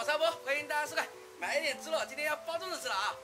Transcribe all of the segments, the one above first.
插播，欢迎大家收看《买点之乐》，今天要包粽子吃了啊！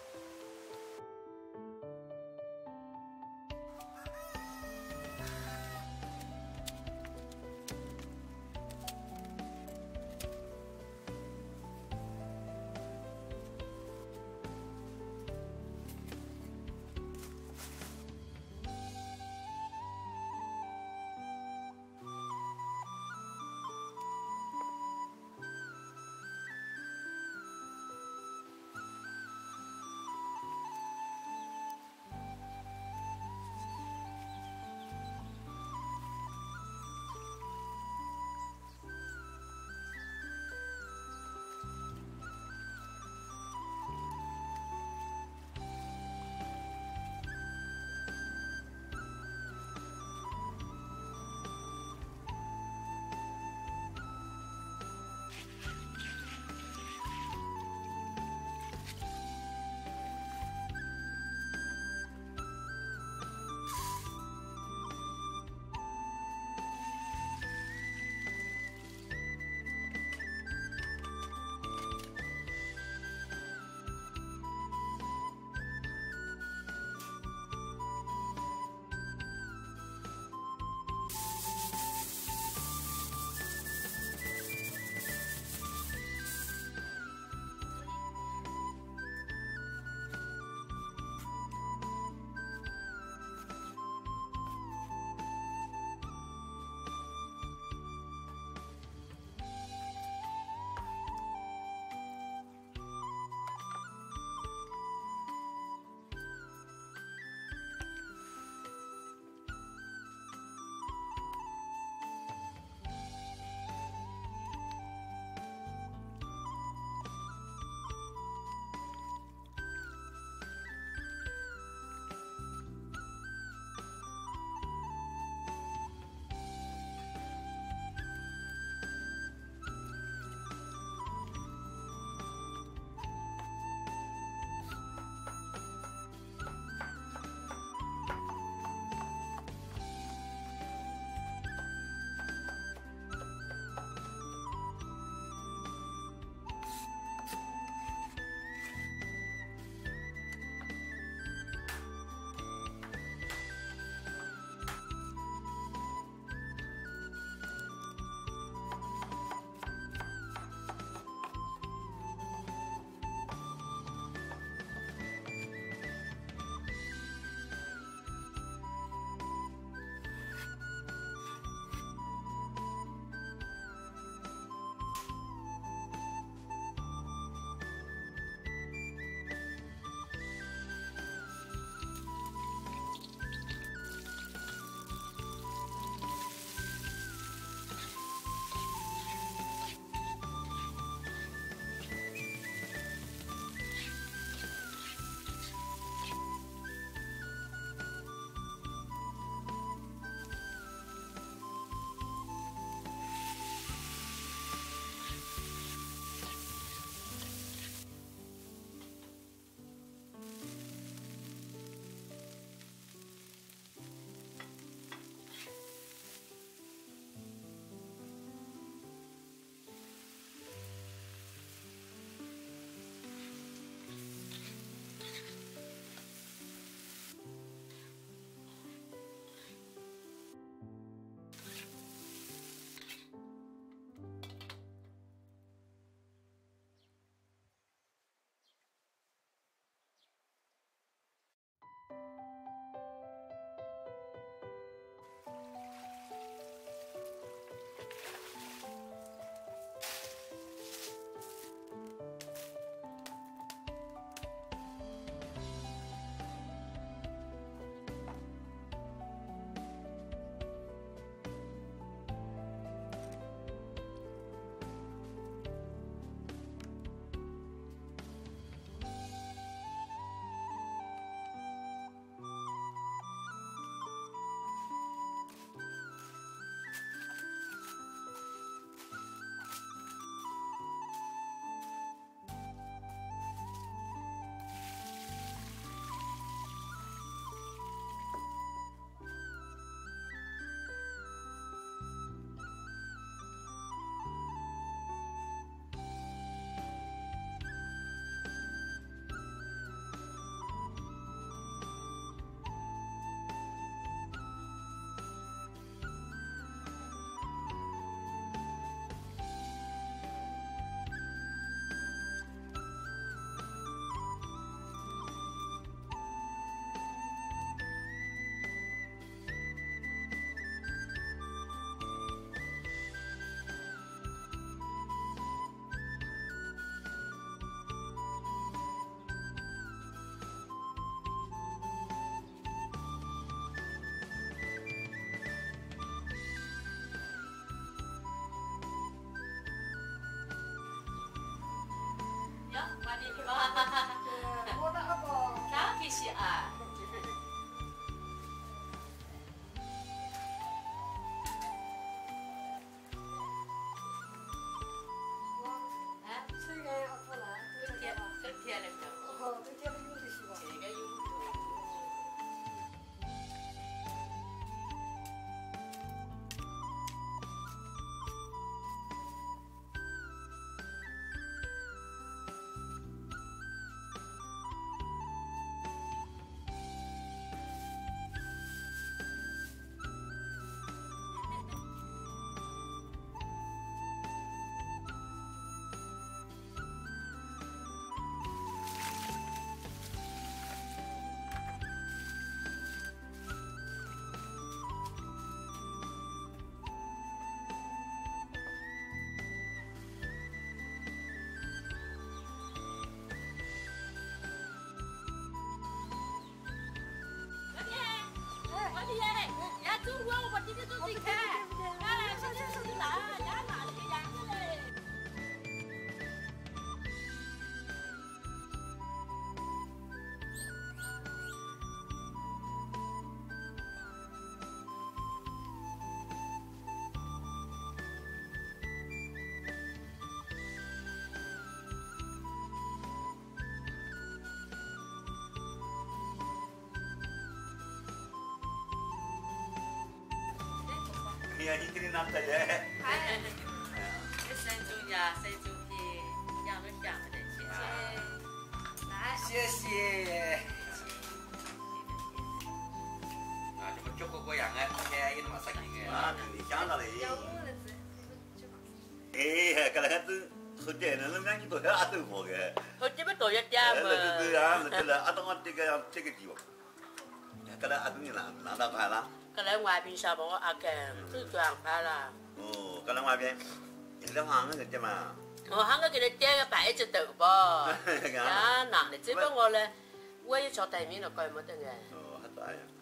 中国，我今天就去看。来，现在是哪里的样子嘞？ 哎呀，你给你拿回来。 山猪呀，山猪皮，养了香的钱。 来， 谢谢。啊，这么脚过过样的，天也他妈杀劲的。 啊，你想到嘞。 要我儿子， 哎呀，搿个子好点，那两句多少都好个。 我这边多一点那这嘛。 啊，那个阿东我这个地方，搿个阿东你拿到快了。 搿来外边小朋友阿干，都赚快了。 哦，搿来外边，现在行个点嘛。 我喊我给他点个白子豆吧。呀，哪里这边我嘞，我也叫对面了，怪没得个。 哦，还咋样？